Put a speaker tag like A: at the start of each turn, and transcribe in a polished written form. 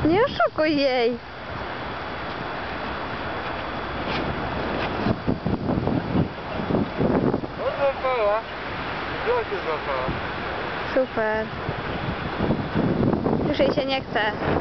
A: Nie oszukuj jej.
B: No złapała. Wziął się złapała.
A: Super. Już jej się nie chce.